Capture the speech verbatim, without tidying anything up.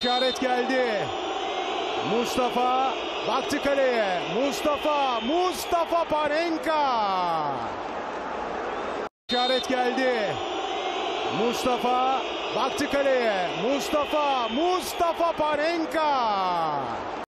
İşaret geldi. Mustafa baktı kaleye. Mustafa, Mustafa Panenka. İşaret geldi. Mustafa baktı kaleye. Mustafa, Mustafa Panenka.